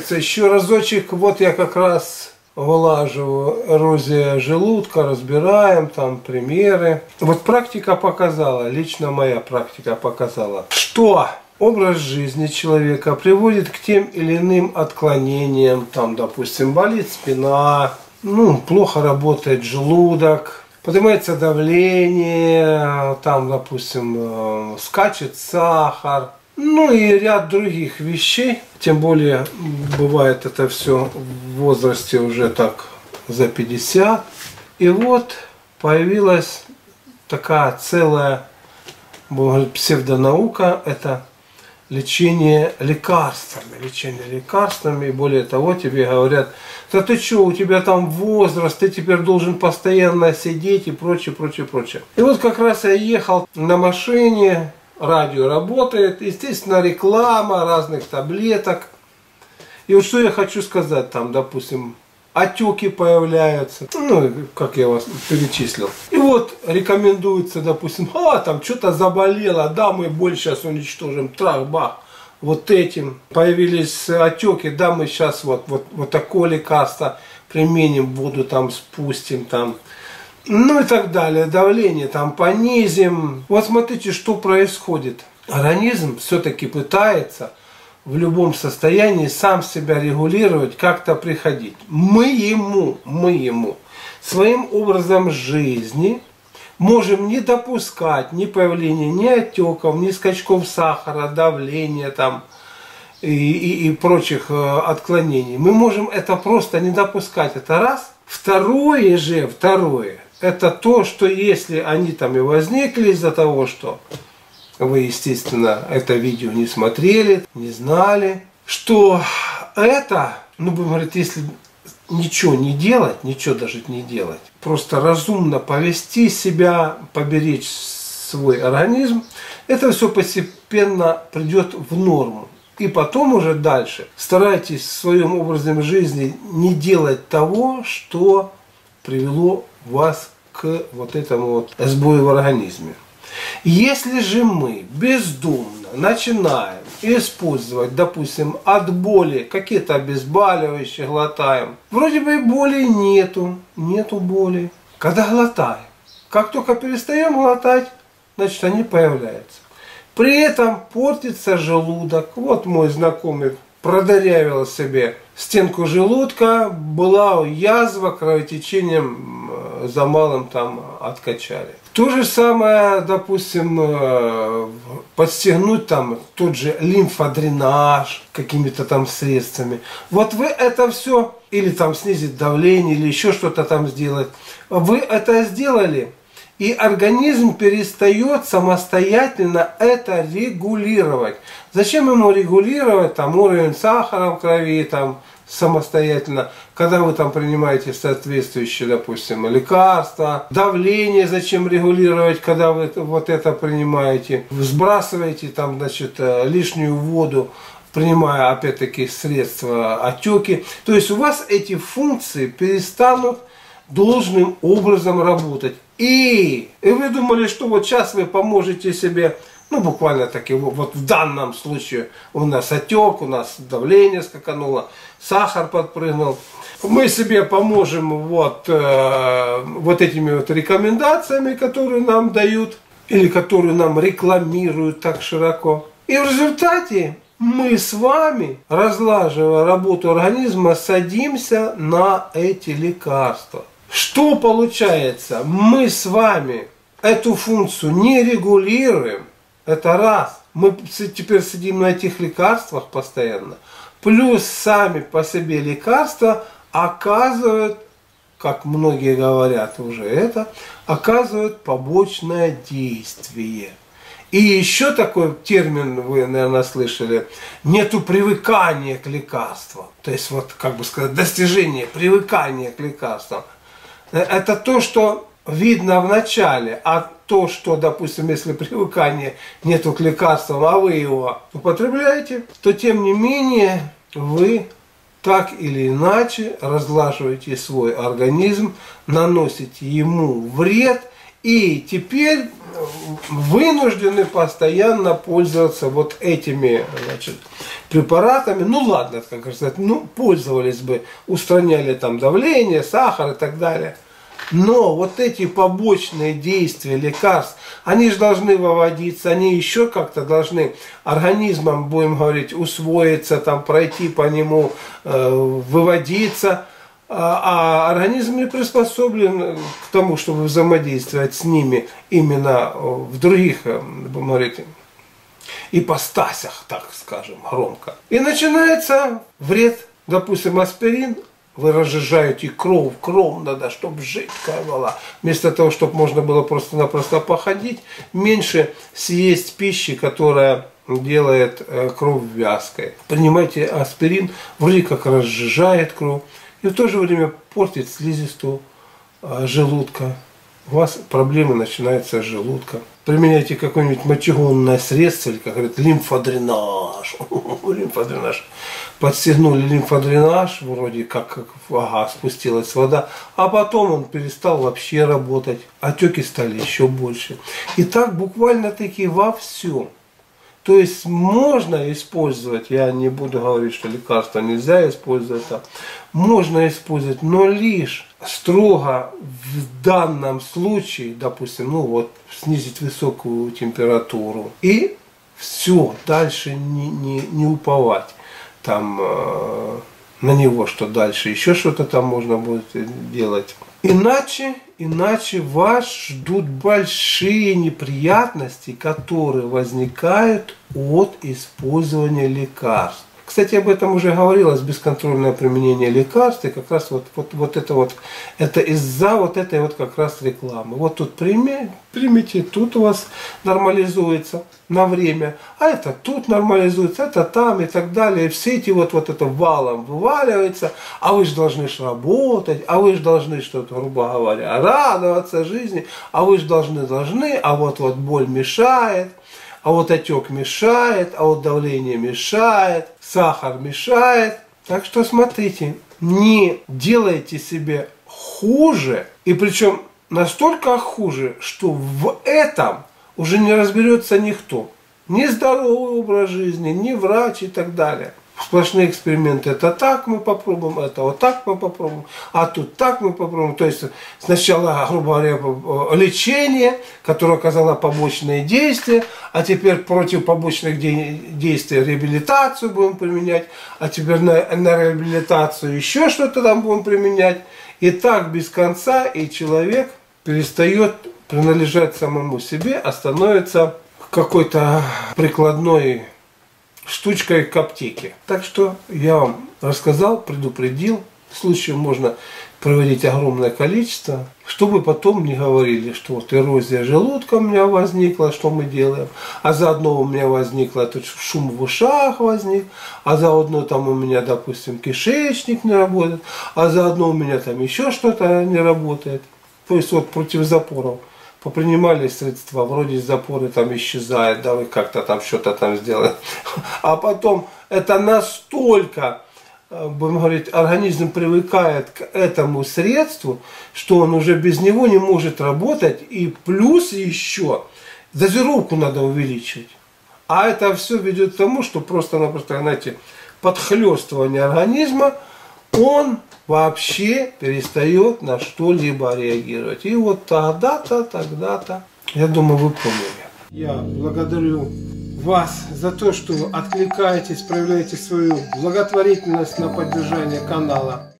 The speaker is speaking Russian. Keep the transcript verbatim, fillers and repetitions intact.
получается, еще разочек, вот я как раз вылаживаю эрозия желудка, разбираем там примеры. Вот практика показала, лично моя практика показала, что образ жизни человека приводит к тем или иным отклонениям. Там, допустим, болит спина, ну, плохо работает желудок, поднимается давление, там, допустим, скачет сахар. Ну и ряд других вещей, тем более бывает это все в возрасте уже так за пятьдесят. И вот появилась такая целая, будем говорить, псевдонаука, это лечение лекарствами. Лечение лекарствами, и более того, тебе говорят, да ты что, у тебя там возраст, ты теперь должен постоянно сидеть и прочее, прочее, прочее. И вот как раз я ехал на машине, радио работает, естественно, реклама разных таблеток. И вот что я хочу сказать, там, допустим, отеки появляются, ну, как я вас перечислил. И вот рекомендуется, допустим, а, там, что-то заболело, да, мы боль сейчас уничтожим, трах-бах, вот этим. Появились отеки, да, мы сейчас вот, вот, вот такое лекарство применим, воду там спустим, там. Ну и так далее, давление там понизим. Вот смотрите, что происходит. Организм все-таки пытается в любом состоянии сам себя регулировать, как-то приходить. Мы ему, мы ему своим образом жизни можем не допускать ни появления ни отеков, ни скачков сахара, давления там и, и, и прочих э, отклонений. Мы можем это просто не допускать. Это раз. Второе же, второе. Это то, что если они там и возникли из-за того, что вы, естественно, это видео не смотрели, не знали, что это, ну, будем говорить, если ничего не делать, ничего даже не делать, просто разумно повести себя, поберечь свой организм, это все постепенно придет в норму. И потом уже дальше старайтесь в своем образе жизни не делать того, что привело вас к вот этому вот сбою в организме. Если же мы бездумно начинаем использовать, допустим, от боли какие-то обезболивающие, глотаем, вроде бы и боли нету, нету боли. Когда глотаем, как только перестаем глотать, значит они появляются. При этом портится желудок. Вот мой знакомый продырявил себе стенку желудка, была язва, кровотечением за малым там откачали. То же самое, допустим, подстегнуть там тот же лимфодренаж какими-то там средствами. Вот вы это все, или там снизить давление, или еще что-то там сделать. Вы это сделали, и организм перестает самостоятельно это регулировать. Зачем ему регулировать там уровень сахара в крови там самостоятельно, когда вы там принимаете соответствующие, допустим, лекарства, давление зачем регулировать, когда вы вот это принимаете, сбрасываете там, значит, лишнюю воду, принимая опять-таки средства отеки. То есть у вас эти функции перестанут должным образом работать. И, и вы думали, что вот сейчас вы поможете себе, ну буквально таки, вот в данном случае у нас отек, у нас давление скакануло, сахар подпрыгнул. Мы себе поможем вот, э, вот этими вот рекомендациями, которые нам дают, или которые нам рекламируют так широко. И в результате мы с вами, разлаживая работу организма, садимся на эти лекарства. Что получается? Мы с вами эту функцию не регулируем. Это раз. Мы теперь сидим на этих лекарствах постоянно. Плюс сами по себе лекарства оказывают, как многие говорят уже это, оказывают побочное действие. И еще такой термин вы, наверное, слышали, нету привыкания к лекарствам. То есть, вот, как бы сказать, достижение, привыкания к лекарствам. Это то, что видно в начале, а то, что, допустим, если привыкания нету к лекарствам, а вы его употребляете, то, тем не менее, вы так или иначе разлаживаете свой организм, наносите ему вред, И теперь вынуждены постоянно пользоваться вот этими, значит, препаратами. Ну ладно, как сказать, ну пользовались бы, устраняли там давление, сахар и так далее. Но вот эти побочные действия лекарств, они же должны выводиться, они еще как-то должны организмом, будем говорить, усвоиться, там, пройти по нему, э, выводиться. А, а организм не приспособлен к тому, чтобы взаимодействовать с ними именно в других, будем говорить, ипостасях, так скажем, громко. И начинается вред, допустим, аспирин. Вы разжижаете кровь, кровь надо, чтобы жидкая была. Вместо того, чтобы можно было просто-напросто походить, меньше съесть пищи, которая делает кровь вязкой. Принимайте аспирин, вроде как разжижает кровь, и в то же время портит слизистую желудка. У вас проблемы начинаются с желудка. Применяйте какое-нибудь мочегонное средство, или, как говорят, лимфодренаж. Лимфодренаж. Подстегнули лимфодренаж, вроде как, как ага, спустилась вода, а потом он перестал вообще работать. Отеки стали еще больше. И так буквально-таки во всем. То есть можно использовать, я не буду говорить, что лекарства нельзя использовать, а можно использовать, но лишь строго в данном случае, допустим, ну вот, снизить высокую температуру. И все, дальше не, не, не уповать там э, на него, что дальше еще что-то там можно будет делать. Иначе, иначе вас ждут большие неприятности, которые возникают от использования лекарств. Кстати, об этом уже говорилось, бесконтрольное применение лекарств, и как раз вот, вот, вот это вот, это из-за вот этой вот как раз рекламы. Вот тут прими, примите, тут у вас нормализуется на время, а это тут нормализуется, это там и так далее. И все эти вот, вот это валом вываливается, а вы же должны ж работать, а вы же должны что-то, грубо говоря, радоваться жизни, а вы же должны, должны, а вот вот боль мешает. А вот отек мешает, а вот давление мешает, сахар мешает. Так что смотрите, не делайте себе хуже, и причем настолько хуже, что в этом уже не разберется никто. Ни здоровый образ жизни, ни врач и так далее. Сплошные эксперименты. Это так мы попробуем, это вот так мы попробуем, а тут так мы попробуем. То есть сначала, грубо говоря, лечение, которое оказало побочные действия, а теперь против побочных действий реабилитацию будем применять, а теперь на, на реабилитацию еще что-то там будем применять. И так без конца, и человек перестает принадлежать самому себе, а становится какой-то прикладной штучкой к аптеке. Так что я вам рассказал, предупредил. Случаев можно проводить огромное количество, чтобы потом не говорили, что вот эрозия желудка у меня возникла, что мы делаем, а заодно у меня возникло тут шум в ушах возник, а заодно там у меня, допустим, кишечник не работает, а заодно у меня там еще что-то не работает. То есть вот против запоров попринимали средства, вроде запоры там исчезают, да, вы как-то там что-то там сделали. А потом это настолько, будем говорить, организм привыкает к этому средству, что он уже без него не может работать, и плюс еще дозировку надо увеличивать. А это все ведет к тому, что просто-напросто, знаете, подхлестывание организма, он вообще перестает на что-либо реагировать. И вот тогда-то, тогда-то, я думаю, вы поняли. Я благодарю вас за то, что откликаетесь, проявляете свою благотворительность на поддержание канала.